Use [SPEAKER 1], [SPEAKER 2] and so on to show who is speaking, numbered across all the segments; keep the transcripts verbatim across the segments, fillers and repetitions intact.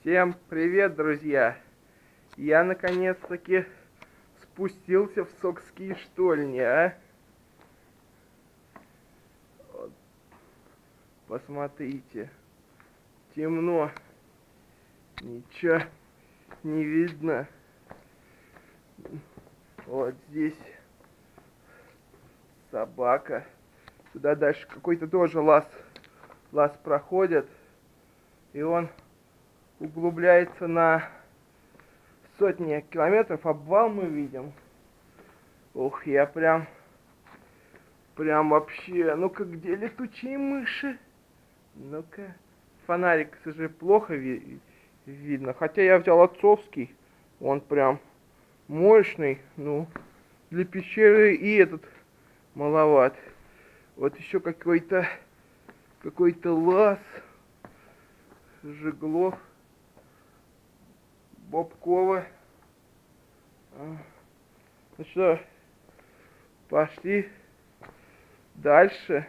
[SPEAKER 1] Всем привет, друзья! Я наконец-таки спустился в Сокские штольни, а? Вот. Посмотрите, темно, ничего не видно. Вот здесь собака. Туда дальше какой-то тоже лаз, лаз проходит, и он углубляется на сотни километров. Обвал мы видим. Ух, я прям, прям вообще, ну-ка, где летучие мыши? Ну-ка, фонарик, к сожалению, плохо ви видно, хотя я взял отцовский, он прям мощный, ну, для пещеры и этот маловат. Вот еще какой-то, какой-то лаз, Жиглов, Бобкова. Ну что, пошли дальше.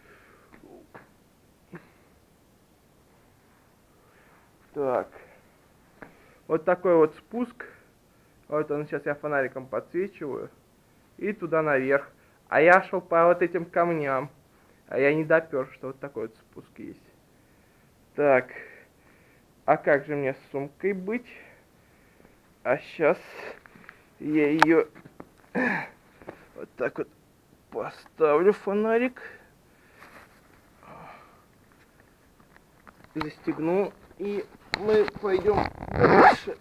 [SPEAKER 1] Так, вот такой вот спуск. Вот он, сейчас я фонариком подсвечиваю. И туда наверх. А я шел по вот этим камням. А я не допер, что вот такой вот спуск есть. Так, а как же мне с сумкой быть? А сейчас я ее вот так вот поставлю, фонарик. Застегну, и мы пойдем дальше.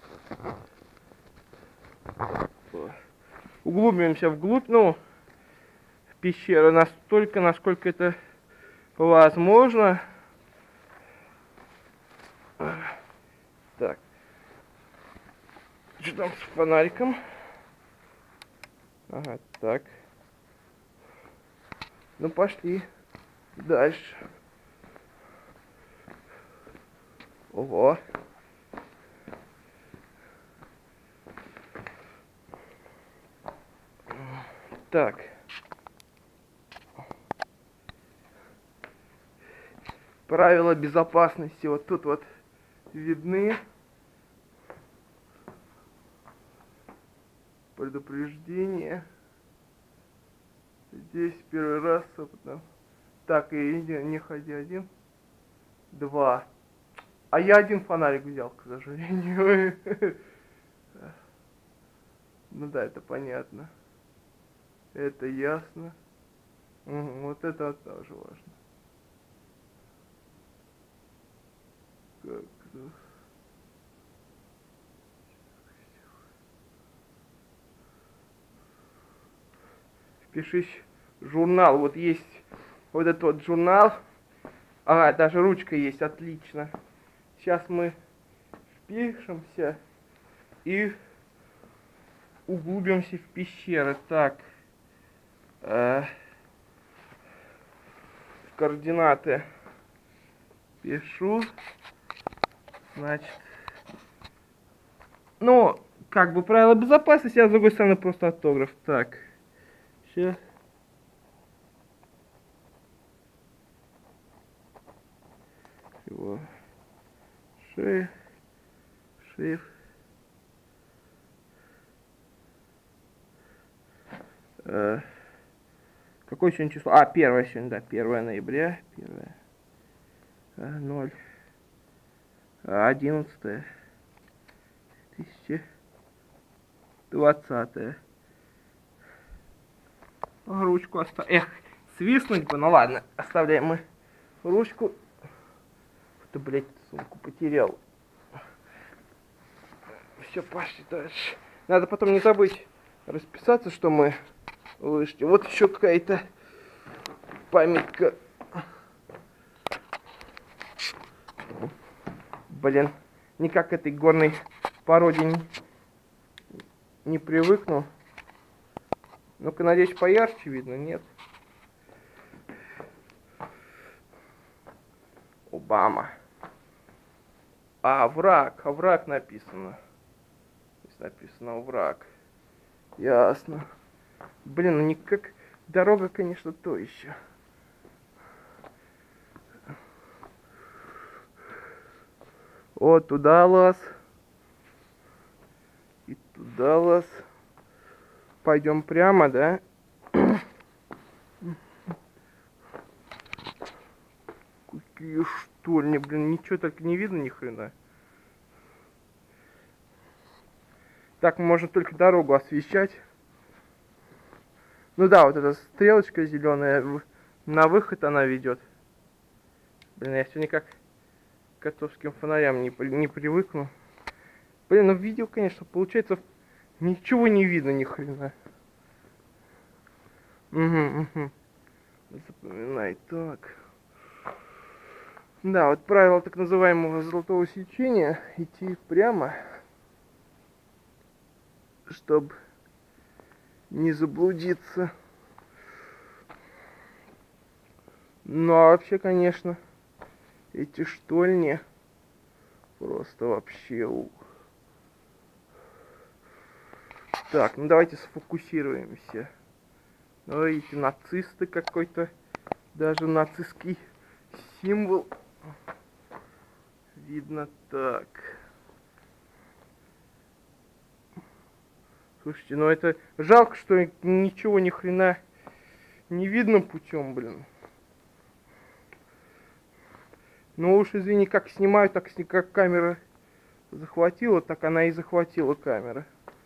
[SPEAKER 1] Углубимся вглубь, ну, пещеры настолько, насколько это возможно. Так, что там с фонариком? Ага, так. Ну, пошли дальше. Ого. Так. Правила безопасности вот тут вот видны. Предупреждение. Здесь первый раз опытно. Так, и не ходи один. Два. А я один фонарик взял, к сожалению. Ну да, это понятно. Это ясно. Угу, вот это вот тоже важно. Как-то. Впишись в журнал. Вот есть вот этот вот журнал. Ага, даже ручка есть, отлично. Сейчас мы впишемся и углубимся в пещеры. Так. Э, координаты пишу. Значит. Ну, как бы правила безопасности, а с другой стороны просто автограф. Так. Сейчас. Его. Шиф. Шиф. Э, какое сегодня число? А, первое сегодня, да, первое ноября. Первое. А, ноль. Одиннадцатое. Тысяча. Двадцатое. Ручку оставим. Эх, свистнуть бы. Ну ладно, оставляем мы ручку. Ты, блядь, сумку потерял. Все, пошли дальше. Надо потом не забыть расписаться, что мы вышли. Вот еще какая-то памятка. Блин, никак к этой горной породе не, не привыкну. Ну-ка, надеюсь, поярче видно, нет? Обама. А, враг, овраг написано. Здесь написано овраг. Ясно. Блин, ну никак... Дорога, конечно, то еще. Вот туда лаз. И туда лаз. Пойдем прямо, да? Какие штольни, блин, ничего так не видно ни хрена. Так можно только дорогу освещать. Ну да, вот эта стрелочка зеленая на выход она ведет. Блин, я все никак к отцовским фонарям не, не привыкну. Блин, ну видео, конечно, получается ничего не видно ни хрена. Угу, угу. Запоминай, так. Да, вот правило так называемого золотого сечения: идти прямо, чтобы не заблудиться. Ну а вообще, конечно, эти штольни просто вообще у. Так, ну давайте сфокусируемся. Ну, эти нацисты, какой-то даже нацистский символ видно. Так. Слушайте, ну это жалко, что ничего ни хрена не видно путем, блин. Ну уж извини, как снимаю, так как камера захватила, так она и захватила камера.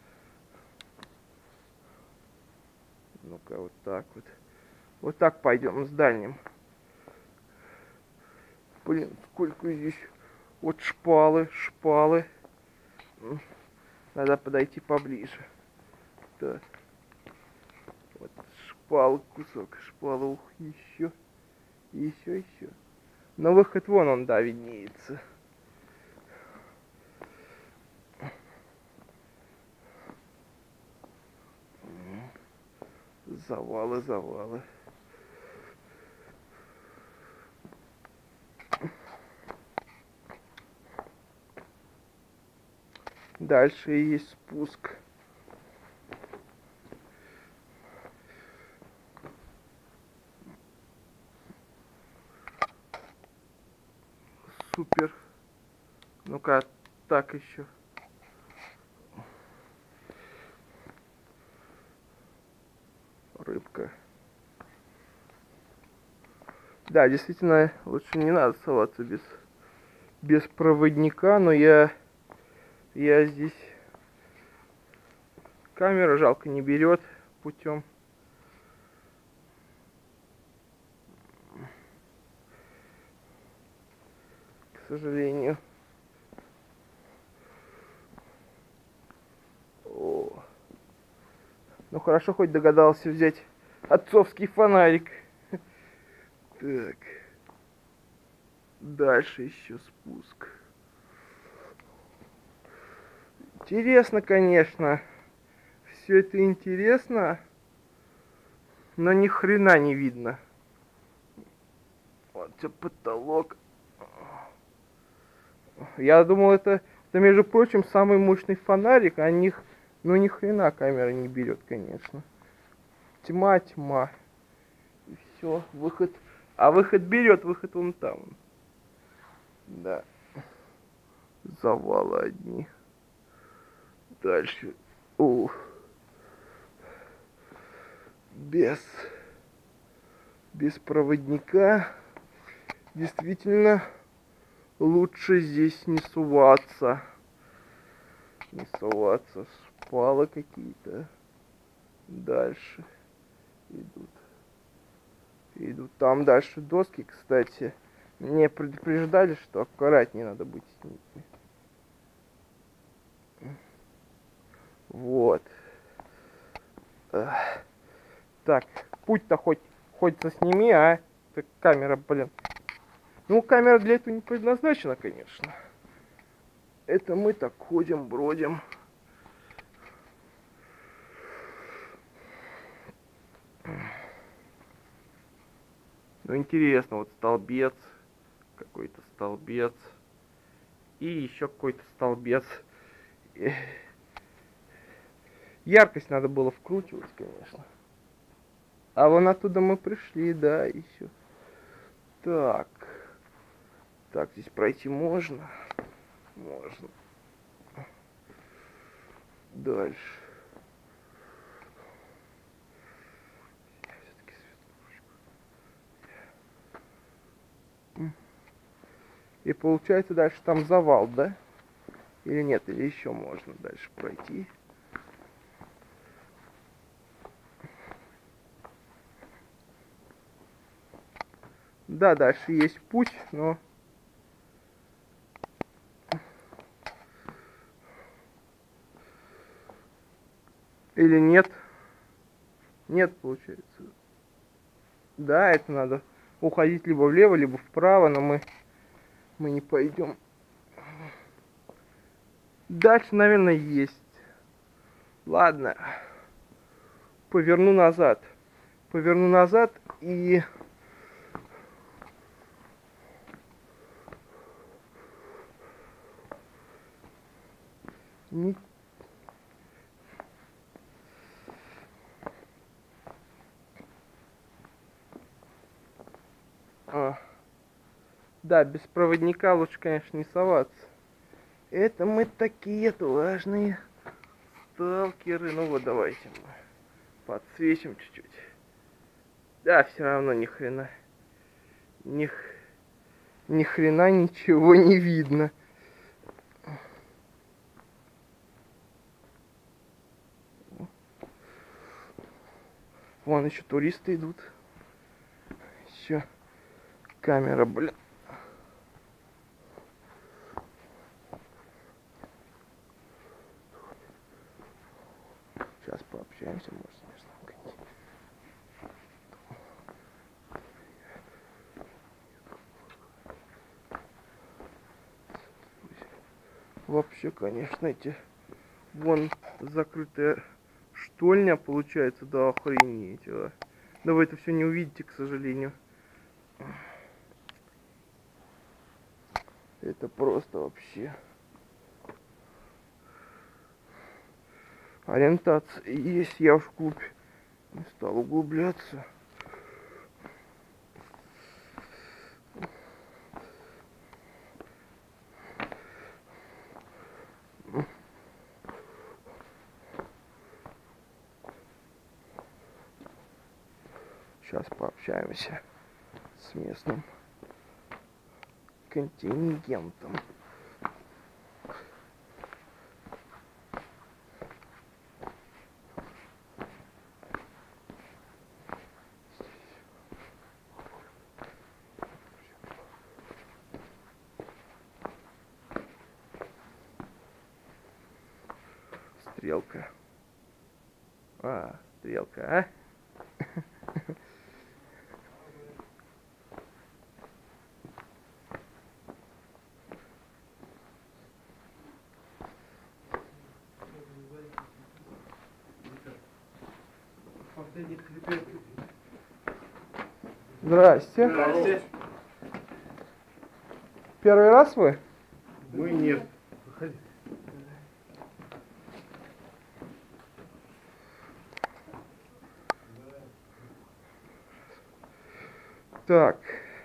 [SPEAKER 1] Ну-ка, вот так вот. Вот так пойдем с дальним. Блин, сколько здесь. Вот шпалы, шпалы. Надо подойти поближе. Так. Вот шпал, кусок шпала. Ух, еще. Еще, еще. Но выход вон он, да, виднеется. Завалы, завалы. Дальше есть спуск. Супер. Ну-ка, так еще. Рыбка. Да, действительно, лучше не надо соваться без, без проводника, но я, я здесь... Камера, жалко, не берет путем. К сожалению. О. Ну хорошо, хоть догадался взять отцовский фонарик. Так. Дальше еще спуск. Интересно, конечно. Все это интересно, но ни хрена не видно. Вот тебе потолок. Я думал, это, это, между прочим, самый мощный фонарик, а них, ну ни хрена камера не берет, конечно. Тьма, тьма. И все, выход. А выход берет, выход вон там. Да. Завалы одни. Дальше. О. Без. Без проводника. Действительно, лучше здесь не суваться. Не суваться. Шпалы какие-то. Дальше идут. Идут. Там дальше доски, кстати. Мне предупреждали, что аккуратнее надо быть с ними. Вот. Так, путь-то хоть, хоть засними, а? Так камера, блин. Ну, камера для этого не предназначена, конечно. Это мы так ходим, бродим. Ну, интересно, вот столбец. Какой-то столбец. И еще какой-то столбец. Яркость надо было вкручивать, конечно. А вон оттуда мы пришли, да, еще. Так. Так, здесь пройти можно. можно. Дальше. И получается дальше там завал, да? Или нет, или еще можно дальше пройти. Да, дальше есть путь, но... Или нет? Нет, получается. Да, это надо уходить либо влево, либо вправо, но мы, мы не пойдем. Дальше, наверное, есть. Ладно. Поверну назад. Поверну назад и... Не... А. Да, без проводника лучше, конечно, не соваться. Это мы такие отважные сталкеры. Ну вот, давайте мы подсвечим чуть-чуть. Да, все равно ни хрена. Ни, ни хрена ничего не видно. Вон еще туристы идут. Еще камера, блин. Сейчас пообщаемся, может, смешно. Вообще, конечно, эти... Вон закрытая штольня получается, да охренеть. А. Да вы это все не увидите, к сожалению. Это просто вообще... Ориентация есть, я в клуб не стал углубляться. Сейчас пообщаемся с местным контингентом. Стрелка. А, стрелка, а? Здрасте.
[SPEAKER 2] Здрасте.
[SPEAKER 1] Первый раз вы?
[SPEAKER 2] Мы нет. Выходи.
[SPEAKER 1] Так.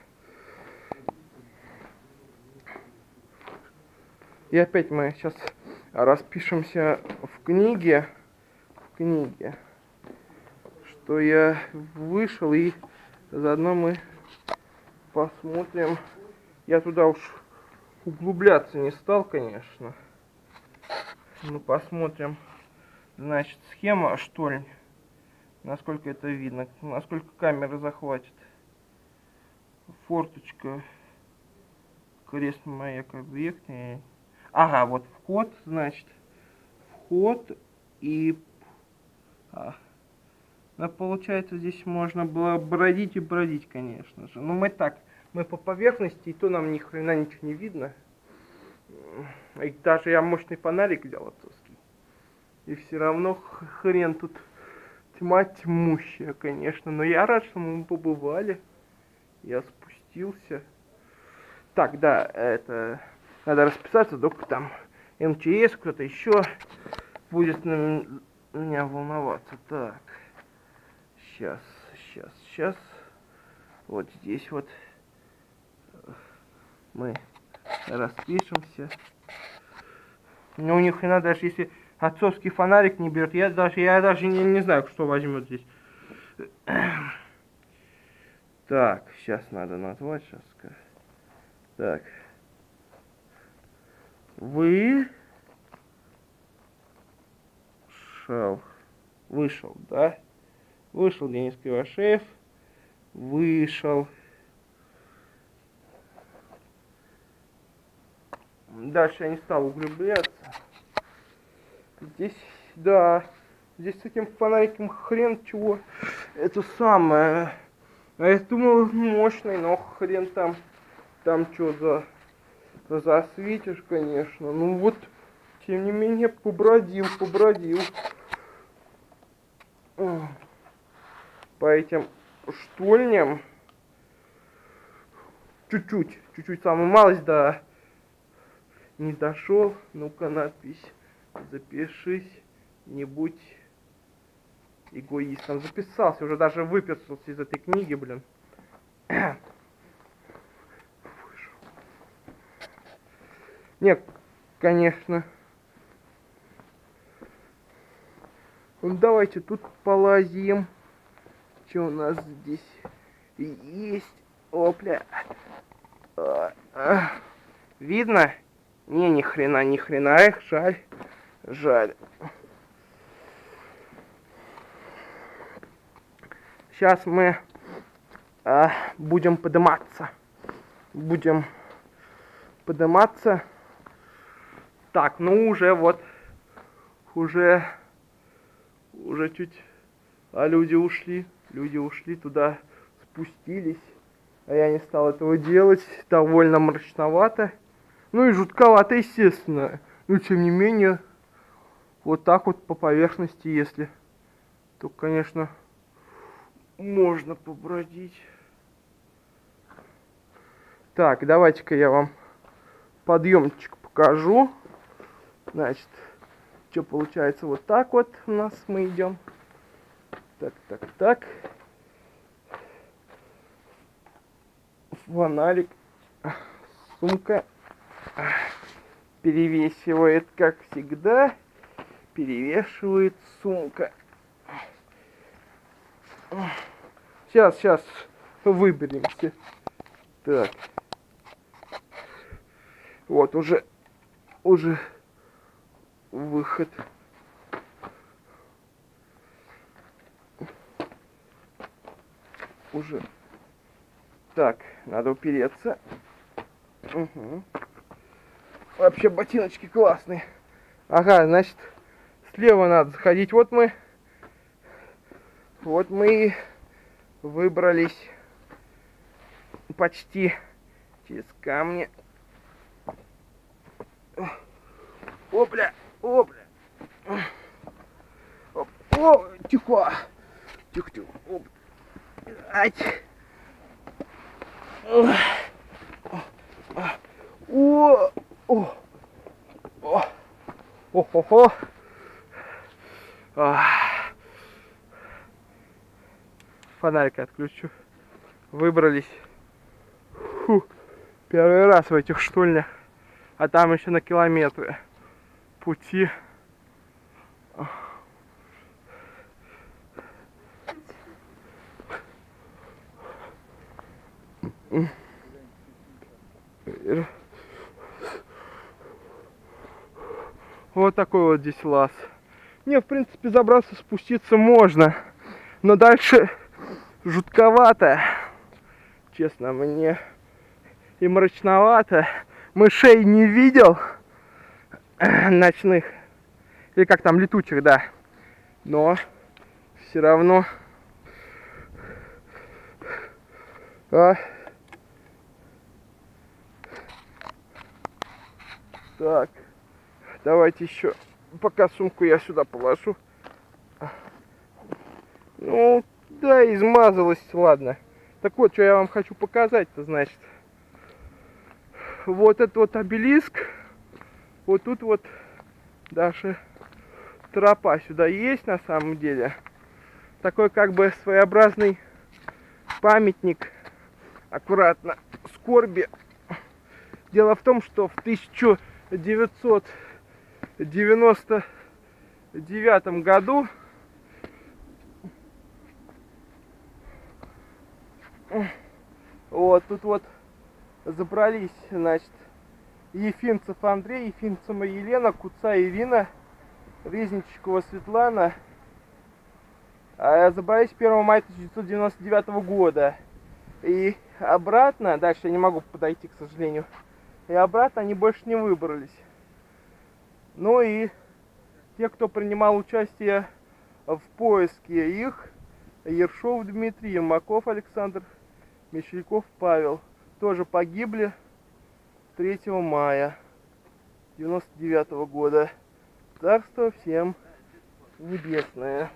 [SPEAKER 1] И опять мы сейчас распишемся в книге. В книге. Что я вышел, и заодно мы посмотрим. Я туда уж углубляться не стал, конечно. Мы посмотрим, значит, схема штольни. Насколько это видно, насколько камера захватит. Форточка, крест маяк объектный. Ага, вот вход, значит, вход и... А. Но получается, здесь можно было бродить и бродить, конечно же. Но мы так, мы по поверхности, и то нам ни хрена ничего не видно. И даже я мощный фонарик взял отцовский. И все равно хрен тут тьма тьмущая, конечно. Но я рад, что мы побывали. Я спустился. Так, да, это... Надо расписаться, только там эм че эс, кто-то еще будет на меня волноваться. Так. Сейчас, сейчас, сейчас. Вот здесь вот мы Распишемся. Но у них хрена, даже если отцовский фонарик не берет, я даже, я даже не, не знаю, что возьмет здесь. Так, сейчас надо назвать, сейчас скажу. Так. Вы... Шел. Вышел, да? Вышел Денис Кривошеев. Вышел. Дальше я не стал углубляться. Здесь, да, здесь с этим фонариком хрен чего. Это самое. А я думал, мощный, но хрен там. Там что за... Засветишь, конечно. Ну вот, тем не менее, побродил, побродил. По этим штольням. Чуть-чуть, чуть-чуть, самую малость, да. Не дошел. Ну-ка, надпись. Запишись. Не будь эгоистом. Записался, уже даже выписался из этой книги, блин. Нет, конечно. Ну, давайте тут полазим. Что у нас здесь есть? Опля. А, а. Видно? Не, ни хрена, ни хрена. Эх, жаль. Жаль. Сейчас мы а, будем подниматься. Будем подниматься. Так, ну уже вот. Уже. Уже чуть. А люди ушли. Люди ушли туда. Спустились. А я не стал этого делать. Довольно мрачновато. Ну и жутковато, естественно. Но тем не менее. Вот так вот по поверхности, если. То, конечно. Можно побродить. Так, давайте-ка я вам подъемчик покажу. Значит, что получается вот так вот у нас мы идем. Так, так, так. Фонарик. Сумка перевешивает, как всегда. Перевешивает сумка. Сейчас, сейчас выберемся. Так. Вот уже, уже выход. Уже. Так, надо упереться. Угу. Вообще ботиночки классные. Ага, значит, слева надо заходить. Вот мы. Вот мы выбрались почти через камни. Опля, опля. Оп, о, тихо. Тихо, тихо. Оп. Ать. О, о, о, о, о, о, о. Фонарик отключу. Выбрались. Фу. Первый раз в этих штольнях. А там еще на километры пути. Вот такой вот здесь лаз. Не, в принципе, забраться, спуститься можно. Но дальше жутковато. Честно, мне и мрачновато. Мышей не видел. Ночных. Или как там, летучих, да. Но все равно. А. Так. Давайте еще. Пока сумку я сюда положу. Ну, да, измазалась, ладно. Так вот, что я вам хочу показать-то, значит. Вот этот вот обелиск. Вот тут вот даже тропа сюда есть на самом деле. Такой как бы своеобразный памятник. Аккуратно. Скорби. Дело в том, что в тысяча девятьсот девяносто девятом году вот тут вот забрались, значит, Ефимцев Андрей, Ефимцева Елена, Куца Ирина, Резничкова Светлана. Забрались первого мая тысяча девятьсот девяносто девятого года. И обратно, дальше я не могу подойти, к сожалению, и обратно они больше не выбрались. Ну и те, кто принимал участие в поиске их: Ершов Дмитрий, Ермаков Александр, Мещеряков Павел, тоже погибли третьего мая девяносто девятого года. Царство всем небесное.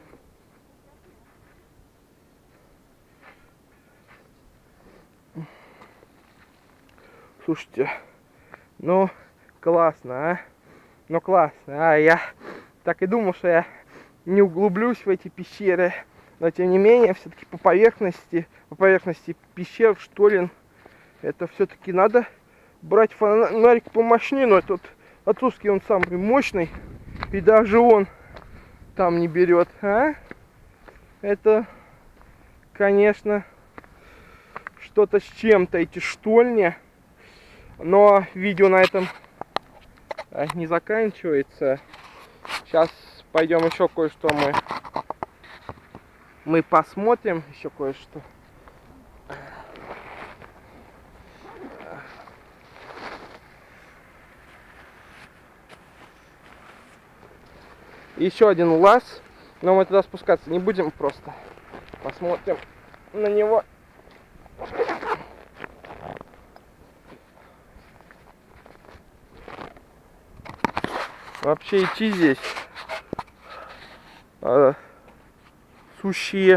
[SPEAKER 1] Слушайте, ну классно, а? Ну классно, а я так и думал, что я не углублюсь в эти пещеры, но тем не менее, все-таки по поверхности, по поверхности пещер, штолен, это все-таки надо брать фонарик помощнее, но этот отцовский, он самый мощный, и даже он там не берет, а? Это, конечно, что-то с чем-то, эти штольни. Но видео на этом не заканчивается. Сейчас пойдем еще кое-что мы мы посмотрим, еще кое-что. Еще один лаз, но мы туда спускаться не будем, просто посмотрим на него. Вообще идти здесь э, сущие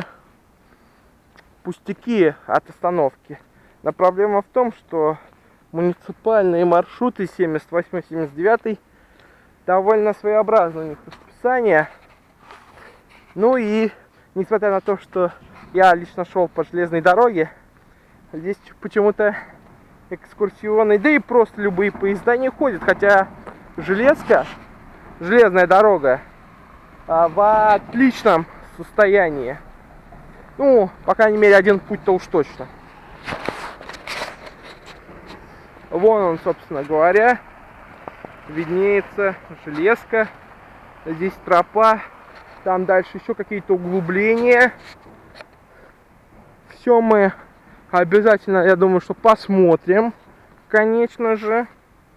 [SPEAKER 1] пустяки от остановки. Но проблема в том, что муниципальные маршруты семьдесят восьмой семьдесят девятый довольно своеобразное у них расписание. Ну и несмотря на то, что я лично шел по железной дороге, здесь почему-то экскурсионные, да и просто любые поезда не ходят, хотя железка, железная дорога а, в отличном состоянии. Ну, по крайней мере, один путь-то уж точно. Вон он, собственно говоря, виднеется железка. Здесь тропа, там дальше еще какие-то углубления. Все мы обязательно, я думаю, что посмотрим, конечно же.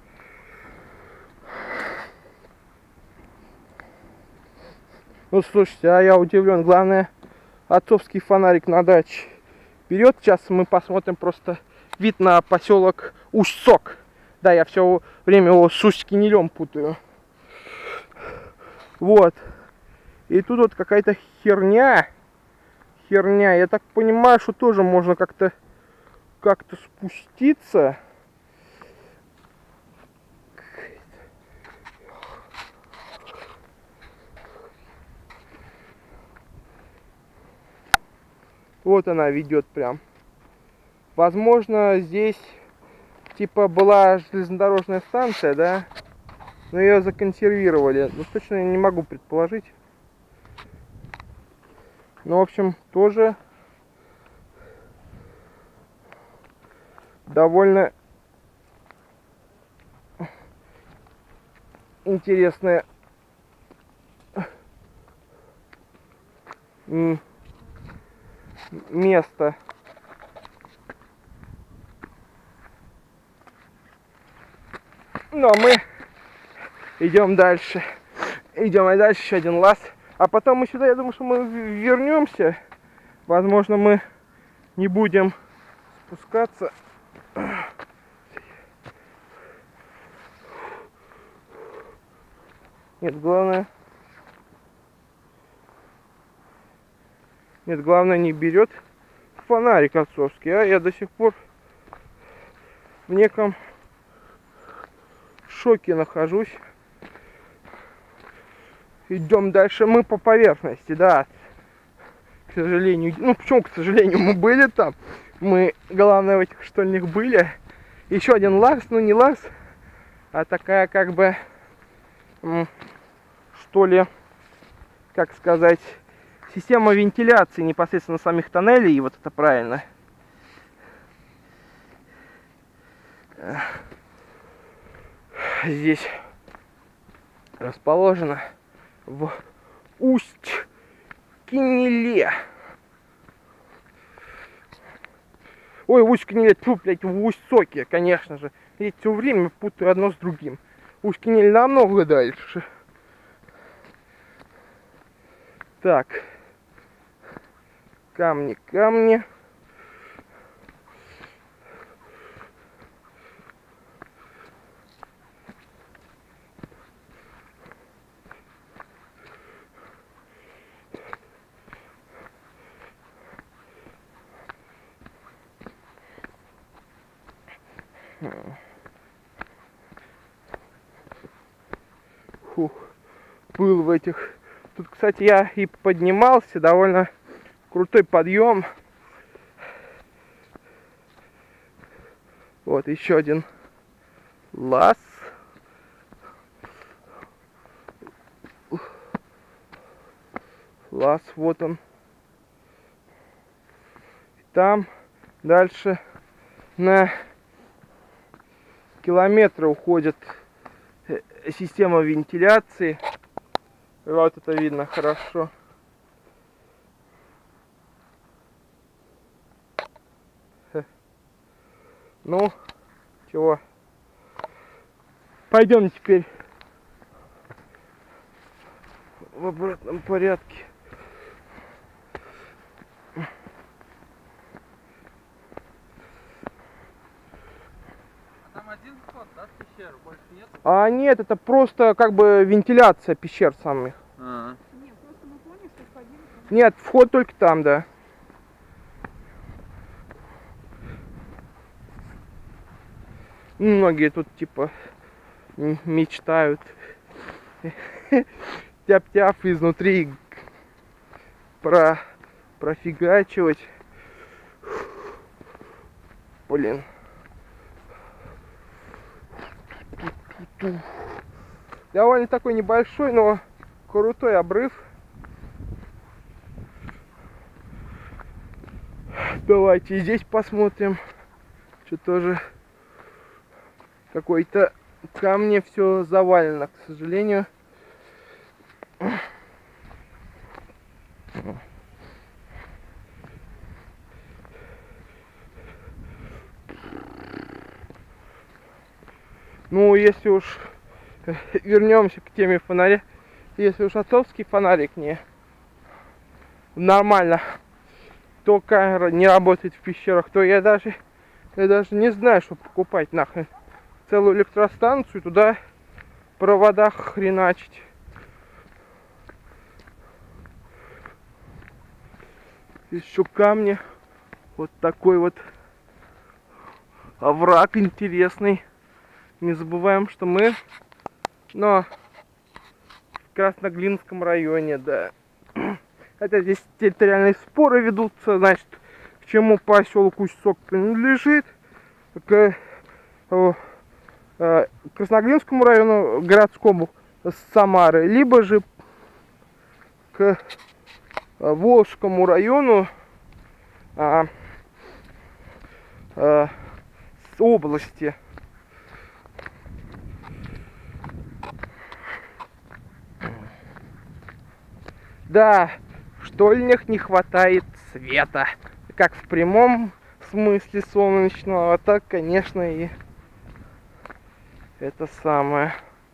[SPEAKER 1] Ну, слушайте, а я удивлен. Главное, отцовский фонарик на даче берет. Сейчас мы посмотрим просто вид на поселок Усть-Сок. Да, я все время его с Усть-Кинелем путаю. Вот. И тут вот какая-то херня. Херня. Я так понимаю, что тоже можно как-то как-то спуститься. Вот она ведет прям. Возможно, здесь типа была железнодорожная станция, да? Но ее законсервировали. Ну, точно я не могу предположить. Ну, в общем, тоже довольно интересное место. Но мы идем дальше. Идем и дальше, еще один лаз. А потом мы сюда, я думаю, что мы вернемся. Возможно, мы не будем спускаться. Нет, главное... Нет, главное, не берет фонарик отцовский, а я до сих пор в неком шоке нахожусь. Идем дальше. Мы по поверхности, да. К сожалению. Ну, почему, к сожалению, мы были там. Мы, главное, в этих штольнях были. еще один ларс, ну не ларс, а такая как бы, что ли, как сказать, система вентиляции непосредственно самих тоннелей, и вот это правильно. Здесь расположена в Усть-Кинеле. Ой, в Усть-Кинеле, тьфу, блядь, в Усть-Соке, конечно же. Я все время путаю одно с другим. Усть-Кинеле намного дальше. Так. Камни, камни. Фух, был в этих. Тут, кстати, я и поднимался, довольно крутой подъем. Вот еще один лаз. Лаз, вот он. Там дальше на километры уходит система вентиляции. Вот это видно хорошо. Ну, чего? Пойдем теперь в обратном порядке.
[SPEAKER 3] Там один вход, да, в пещеру? Больше нет?
[SPEAKER 1] А нет, это просто как бы вентиляция пещер самих.
[SPEAKER 3] А-а.
[SPEAKER 4] Нет, просто мы поняли, что сходили.
[SPEAKER 1] Нет, вход только там, да. Многие тут типа мечтают тяп-тяп изнутри про профигачивать. Блин. Довольно такой небольшой, но крутой обрыв. Давайте здесь посмотрим. Что тоже какой-то камни, все завалено, к сожалению. Ну, если уж вернемся к теме фонаря, если уж отцовский фонарик не нормально, то камера не работает в пещерах, то я даже, я даже не знаю, что покупать нахрен. Целую электростанцию, туда провода хреначить. Еще камни. Вот такой вот овраг интересный. Не забываем, что мы, но в Красноглинском районе, да. Хотя здесь территориальные споры ведутся, значит, к чему поселок Усть-Сок принадлежит. К э, э, Красноглинскому району, городскому Самары, либо же к э, Волжскому району э, э, с области. Да, в штольнях не хватает света, как в прямом смысле солнечного, а так, конечно, и это самое.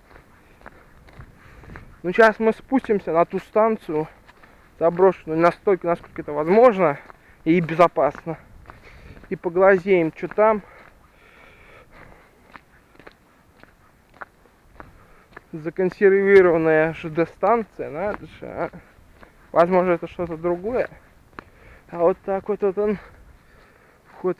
[SPEAKER 1] Ну, сейчас мы спустимся на ту станцию, заброшенную настолько, насколько это возможно и безопасно, и поглазеем, что там. Законсервированная ЖД-станция, надо же, а? Возможно, это что-то другое. А вот так вот, вот он, вход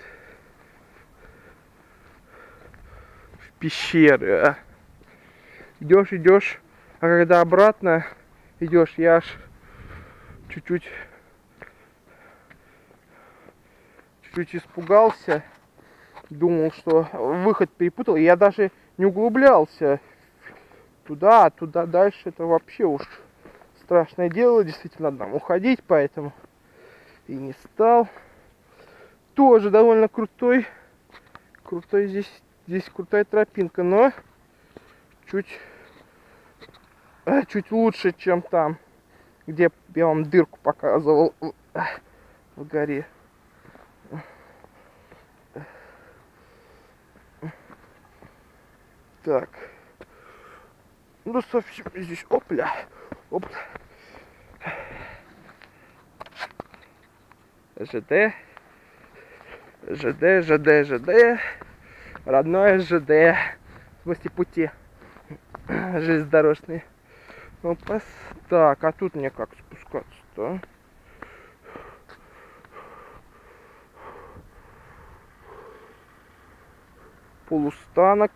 [SPEAKER 1] в пещеры. А? Идешь, идешь, а когда обратно идешь, я аж чуть-чуть чуть-чуть испугался. Думал, что выход перепутал. Я даже не углублялся туда, а туда дальше. Это вообще уж страшное дело. Действительно, надо нам уходить, поэтому и не стал. Тоже довольно крутой. Крутой здесь, здесь крутая тропинка, но чуть, чуть лучше, чем там, где я вам дырку показывал в горе. Так. Ну, совсем здесь, опля, опля. ЖД. ЖД, ЖД, ЖД. Родное ЖД. В смысле пути железнодорожные. Опас. Так, а тут мне как спускаться-то? Полустанок.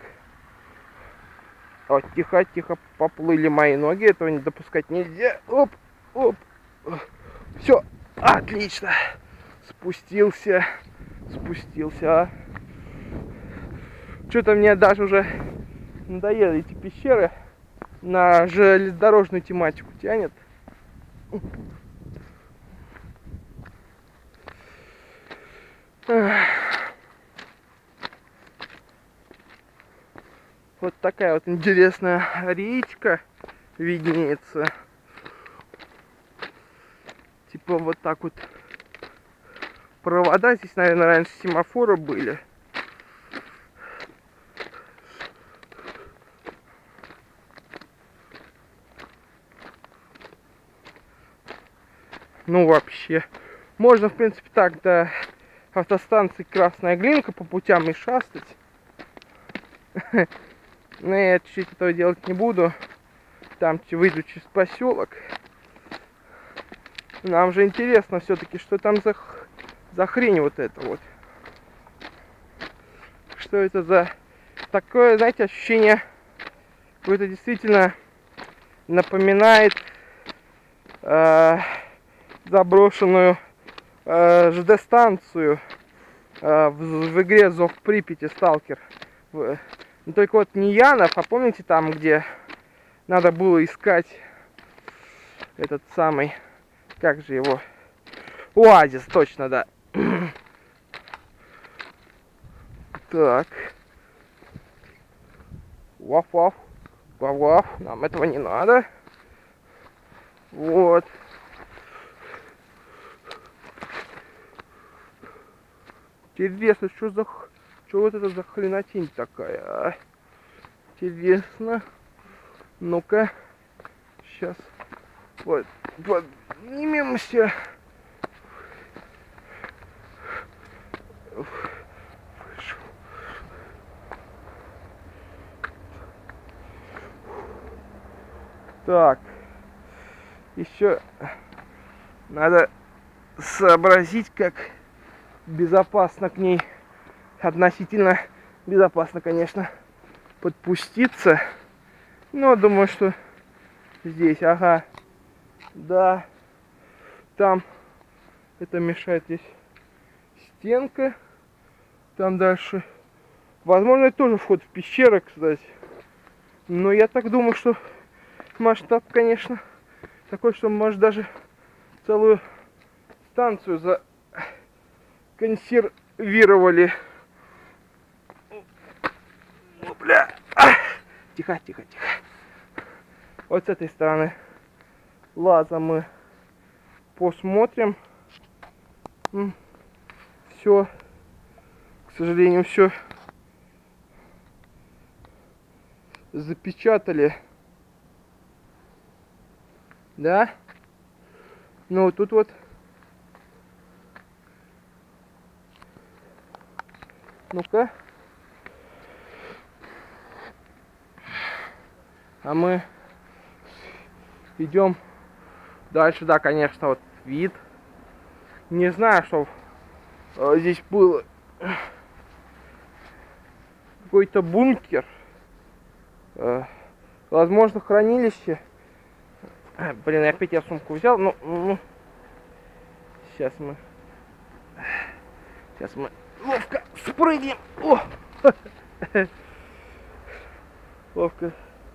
[SPEAKER 1] О, тихо, тихо, поплыли мои ноги. Этого не допускать нельзя. Оп, оп. Все, отлично. Спустился. Спустился. Что-то мне даже уже надоели эти пещеры. На железнодорожную тематику тянет. Вот такая вот интересная речка виднеется. Типа вот так вот провода. Здесь, наверное, раньше семафоры были. Ну вообще, можно в принципе так до автостанции Красная Глинка по путям и шастать. Но я чуть-чуть этого делать не буду. Там выйду через поселок. Нам же интересно все-таки, что там за, за хрень вот это вот. Что это за такое, знаете, ощущение, какое-то действительно напоминает э, заброшенную э, ЖД-станцию э, в, в игре Зов Припяти Сталкер. Но только вот не Янов, а помните там, где надо было искать этот самый, как же его, оазис, точно, да. Так. Ваф-ваф, ваф-ваф, нам этого не надо. Вот. Интересно, что за... Что вот это за хренотень такая, а? Интересно. Ну-ка. Сейчас. Вот. Поднимемся. Так. Еще надо сообразить, как безопасно к ней, относительно безопасно, конечно, подпуститься. Но думаю, что здесь, ага, да, там это мешает, здесь стенка, там дальше, возможно, это тоже вход в пещеру, кстати. Но я так думаю, что масштаб, конечно, такой, что может даже целую станцию законсервировали. Ну, бля. А! Тихо, тихо, тихо. Вот с этой стороны лаза мы посмотрим. Все, к сожалению, все запечатали. Да? Ну, тут вот ну-ка. А мы идем дальше. Да, конечно, вот вид. Не знаю, что э, здесь было. Какой-то бункер. Э, возможно, хранилище. Э, блин, опять я сумку взял. Ну, ну, сейчас мы... Сейчас мы ловко спрыгнем. О! Ловко.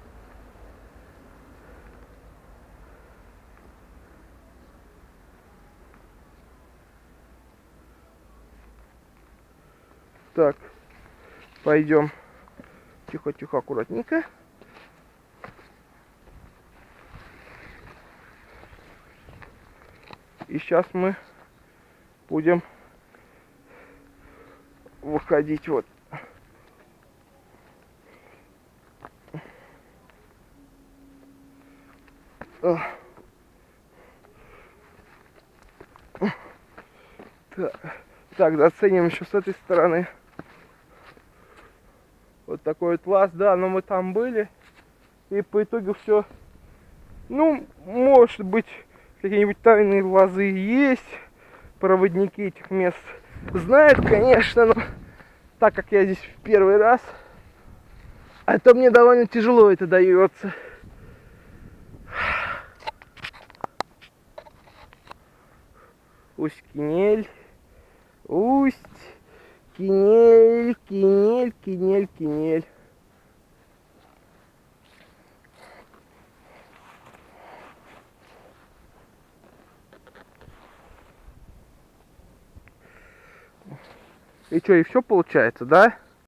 [SPEAKER 1] Так, пойдем тихо-тихо, аккуратненько. И сейчас мы будем выходить вот. Так, так, заценим еще с этой стороны. Вот такой вот лаз, да, но мы там были. И по итогу все, ну, может быть, какие-нибудь тайные лазы есть. Проводники этих мест знают, конечно, но так как я здесь в первый раз, а то мне довольно тяжело это дается. Усть-Кинель, Усть-Кинель, Кинель, Кинель, Кинель. И что, и все получается, да?